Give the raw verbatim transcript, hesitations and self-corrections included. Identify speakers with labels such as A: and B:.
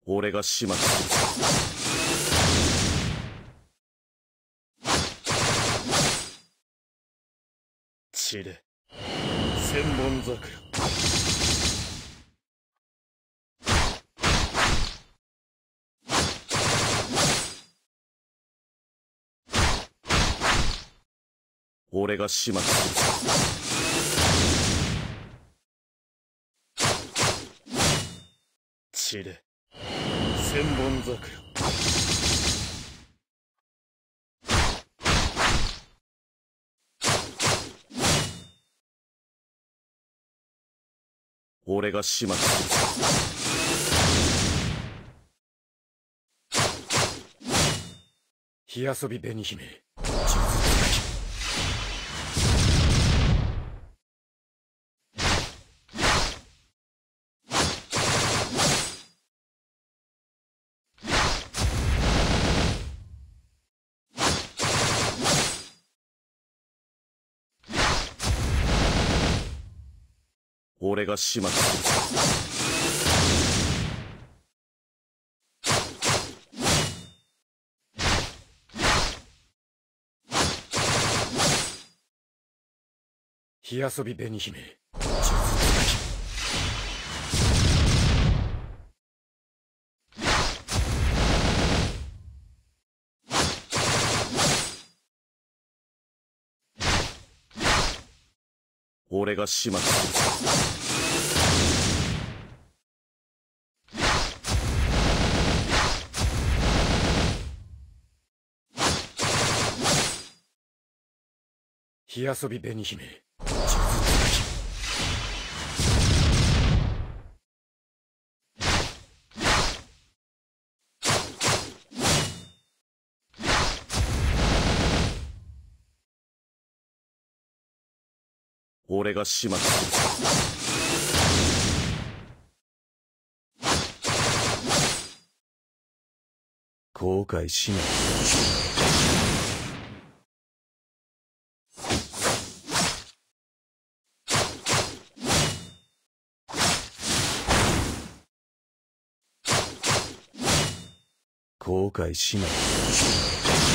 A: 俺が始末する。血で千本桜。俺が始末する。血で千本桜。俺が始末する。火遊び紅姫。俺が始末する。火遊び紅姫。俺が始末する。火遊び紅姫。俺が始末する。後悔しない。後悔しない。